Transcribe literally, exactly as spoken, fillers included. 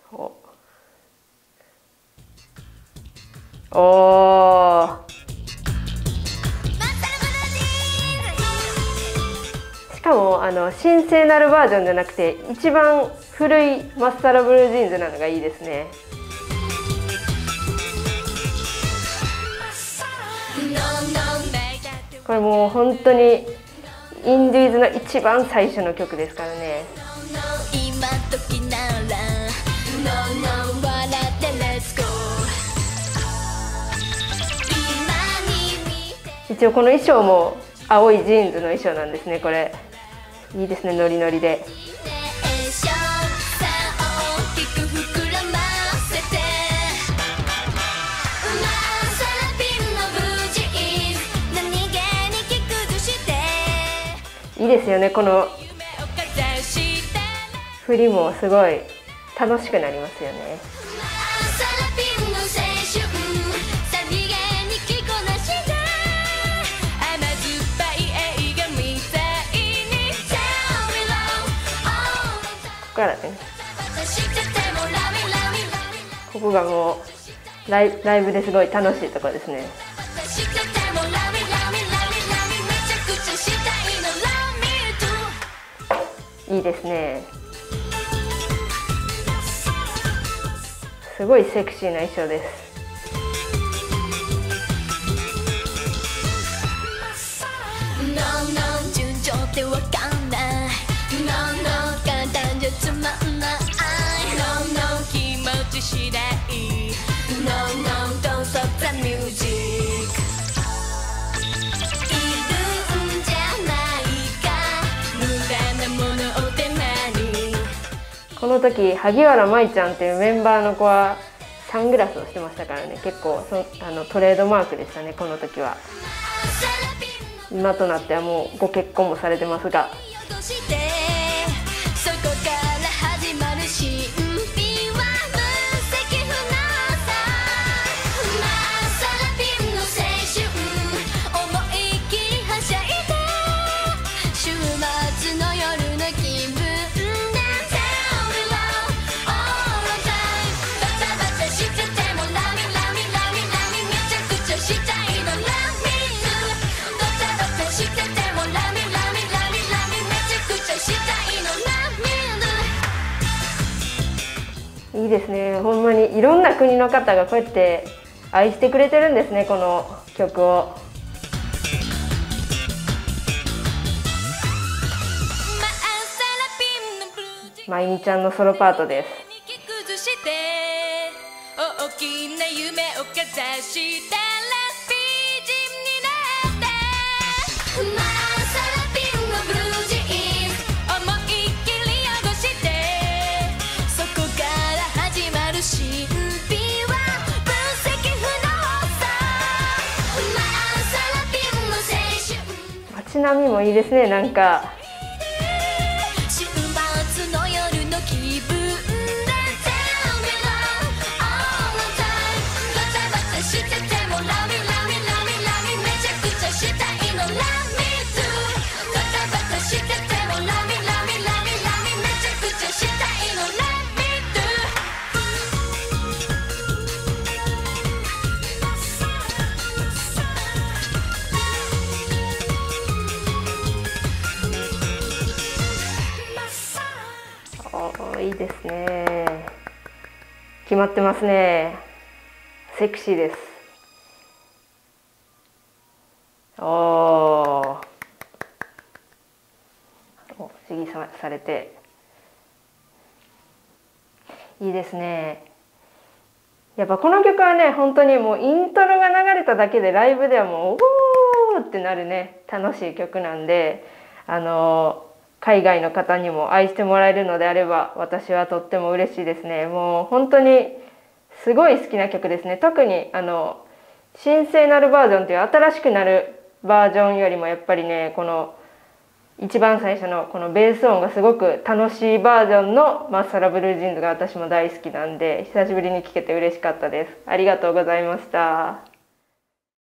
おおー、しかもあの神聖なるバージョンじゃなくて一番古いマッサラブルージーンズなのがいいですね。これもう本当にインディーズの一番最初の曲ですからね。一応この衣装も青いジーンズの衣装なんですね。これいいですね、ノリノリで。いいですよね、この振りもすごい楽しくなりますよね。ここからね、ここがもうライ、ライブですごい楽しいところですね。いいですね。すごいセクシーな衣装です。この時萩原舞ちゃんっていうメンバーの子はサングラスをしてましたからね。結構そあのトレードマークでしたね、この時は。今となってはもうご結婚もされてますが。いいですね。ほんまにいろんな国の方がこうやって愛してくれてるんですね、この曲を。まゆみちゃんのソロパートです。街並みもいいですね、なんか。いいですね。決まってますね。セクシーです。おお。お、指揮さ、されて。いいですね。やっぱこの曲はね、本当にもうイントロが流れただけでライブではもうおーってなるね、楽しい曲なんで、あのー海外の方にも愛してもらえるのであれば私はとっても嬉しいですね。もう本当にすごい好きな曲ですね。特にあの神聖なるバージョンという新しくなるバージョンよりもやっぱりね、この一番最初のこのベース音がすごく楽しいバージョンのマッサラブルージーンズが私も大好きなんで、久しぶりに聴けて嬉しかったです。ありがとうございました。